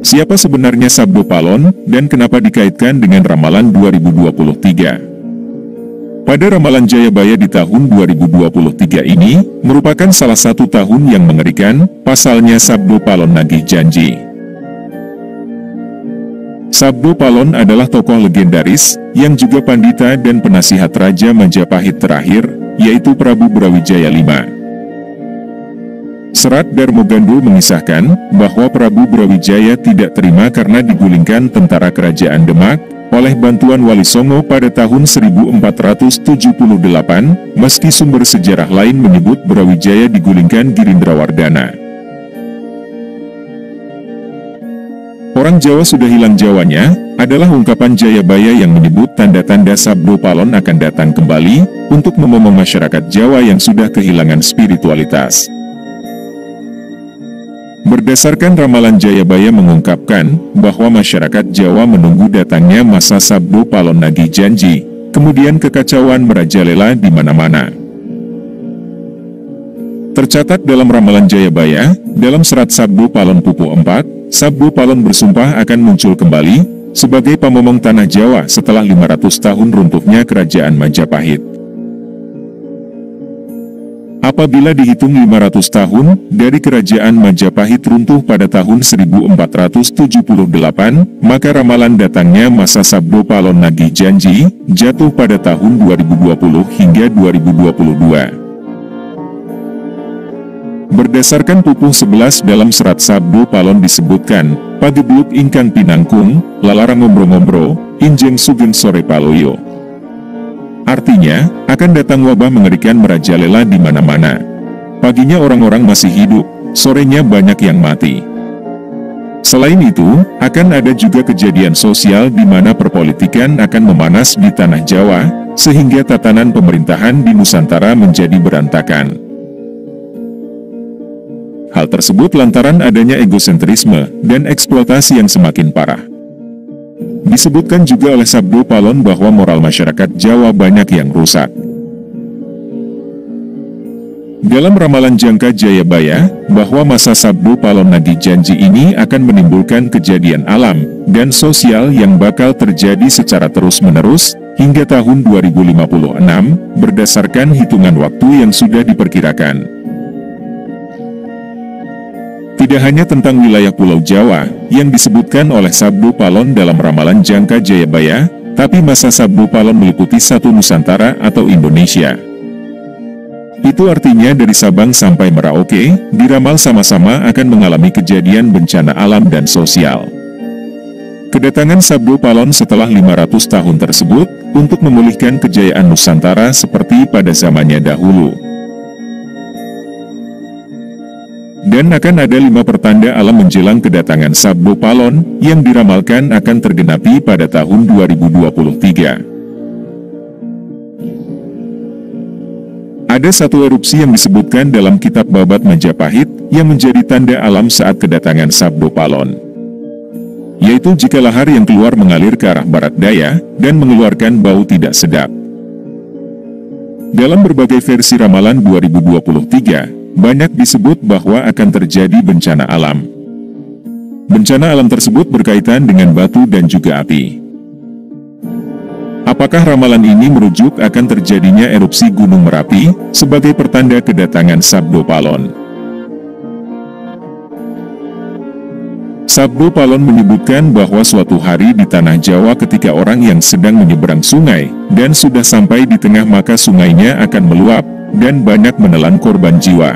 Siapa sebenarnya Sabdo Palon, dan kenapa dikaitkan dengan ramalan 2023? Pada ramalan Jayabaya di tahun 2023 ini, merupakan salah satu tahun yang mengerikan, pasalnya Sabdo Palon nagih janji. Sabdo Palon adalah tokoh legendaris, yang juga pandita dan penasihat Raja Majapahit terakhir, yaitu Prabu Brawijaya V. Serat Darmogandul mengisahkan bahwa Prabu Brawijaya tidak terima karena digulingkan tentara kerajaan Demak oleh bantuan Wali Songo pada tahun 1478, meski sumber sejarah lain menyebut Brawijaya digulingkan Girindrawardana. Orang Jawa sudah hilang Jawanya, adalah ungkapan Jayabaya yang menyebut tanda-tanda Sabdo Palon akan datang kembali, untuk memomong masyarakat Jawa yang sudah kehilangan spiritualitas. Berdasarkan ramalan Jayabaya mengungkapkan bahwa masyarakat Jawa menunggu datangnya masa Sabdo Palon nagih janji, kemudian kekacauan merajalela di mana-mana. Tercatat dalam ramalan Jayabaya, dalam serat Sabdo Palon Pupu 4, Sabdo Palon bersumpah akan muncul kembali sebagai pamomong tanah Jawa setelah 500 tahun runtuhnya kerajaan Majapahit. Apabila dihitung 500 tahun dari kerajaan Majapahit runtuh pada tahun 1478, maka ramalan datangnya masa Sabdo Palon nagih janji jatuh pada tahun 2020 hingga 2022. Berdasarkan Pupuh 11 dalam serat Sabdo Palon disebutkan, Pagebluk ingkang pinangkung, lalarang ngombro-ngombro, injeng sugeng sore paloyo. Artinya, akan datang wabah mengerikan merajalela di mana-mana. Paginya orang-orang masih hidup, sorenya banyak yang mati. Selain itu, akan ada juga kejadian sosial di mana perpolitikan akan memanas di tanah Jawa, sehingga tatanan pemerintahan di Nusantara menjadi berantakan. Hal tersebut lantaran adanya egosentrisme dan eksploitasi yang semakin parah. Disebutkan juga oleh Sabdo Palon bahwa moral masyarakat Jawa banyak yang rusak. Dalam ramalan jangka Jayabaya, bahwa masa Sabdo Palon nagih janji ini akan menimbulkan kejadian alam dan sosial yang bakal terjadi secara terus-menerus, hingga tahun 2056, berdasarkan hitungan waktu yang sudah diperkirakan. Tidak hanya tentang wilayah Pulau Jawa, yang disebutkan oleh Sabdo Palon dalam ramalan jangka Jayabaya, tapi masa Sabdo Palon meliputi satu Nusantara atau Indonesia. Itu artinya dari Sabang sampai Merauke, diramal sama-sama akan mengalami kejadian bencana alam dan sosial. Kedatangan Sabdo Palon setelah 500 tahun tersebut, untuk memulihkan kejayaan Nusantara seperti pada zamannya dahulu. Dan akan ada 5 pertanda alam menjelang kedatangan Sabdo Palon, yang diramalkan akan tergenapi pada tahun 2023. Ada satu erupsi yang disebutkan dalam kitab Babat Majapahit, yang menjadi tanda alam saat kedatangan Sabdo Palon. Yaitu jika lahar yang keluar mengalir ke arah barat daya, dan mengeluarkan bau tidak sedap. Dalam berbagai versi ramalan 2023, banyak disebut bahwa akan terjadi bencana alam. Bencana alam tersebut berkaitan dengan batu dan juga api. Apakah ramalan ini merujuk akan terjadinya erupsi Gunung Merapi, sebagai pertanda kedatangan Sabdo Palon? Sabdo Palon menyebutkan bahwa suatu hari di tanah Jawa ketika orang yang sedang menyeberang sungai, dan sudah sampai di tengah maka sungainya akan meluap, dan banyak menelan korban jiwa.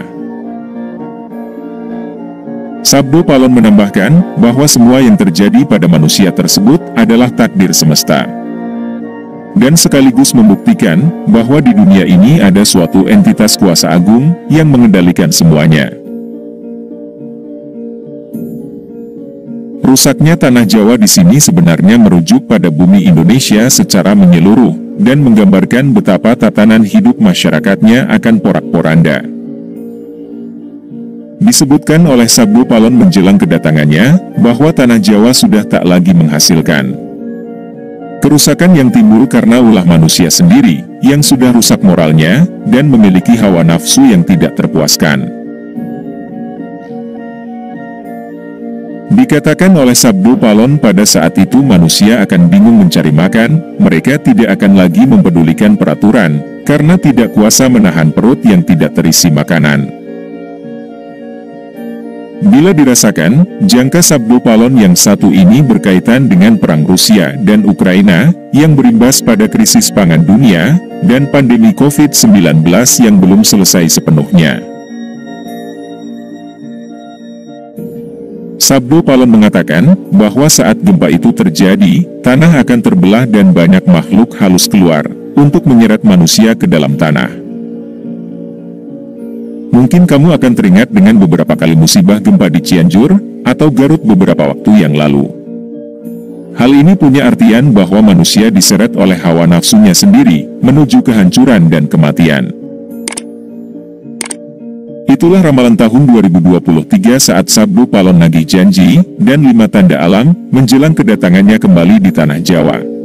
Sabdo Palon menambahkan bahwa semua yang terjadi pada manusia tersebut adalah takdir semesta. Dan sekaligus membuktikan bahwa di dunia ini ada suatu entitas kuasa agung yang mengendalikan semuanya. Rusaknya tanah Jawa di sini sebenarnya merujuk pada bumi Indonesia secara menyeluruh, dan menggambarkan betapa tatanan hidup masyarakatnya akan porak-poranda. Disebutkan oleh Sabdo Palon menjelang kedatangannya, bahwa tanah Jawa sudah tak lagi menghasilkan. Kerusakan yang timbul karena ulah manusia sendiri, yang sudah rusak moralnya, dan memiliki hawa nafsu yang tidak terpuaskan. Dikatakan oleh Sabdo Palon pada saat itu manusia akan bingung mencari makan, mereka tidak akan lagi mempedulikan peraturan, karena tidak kuasa menahan perut yang tidak terisi makanan. Bila dirasakan, jangka Sabdo Palon yang satu ini berkaitan dengan perang Rusia dan Ukraina, yang berimbas pada krisis pangan dunia, dan pandemi COVID-19 yang belum selesai sepenuhnya. Sabdo Palon mengatakan, bahwa saat gempa itu terjadi, tanah akan terbelah dan banyak makhluk halus keluar, untuk menyeret manusia ke dalam tanah. Mungkin kamu akan teringat dengan beberapa kali musibah gempa di Cianjur, atau Garut beberapa waktu yang lalu. Hal ini punya artian bahwa manusia diseret oleh hawa nafsunya sendiri, menuju kehancuran dan kematian. Itulah ramalan tahun 2023 saat Sabdo Palon nagih janji, dan 5 tanda alam, menjelang kedatangannya kembali di Tanah Jawa.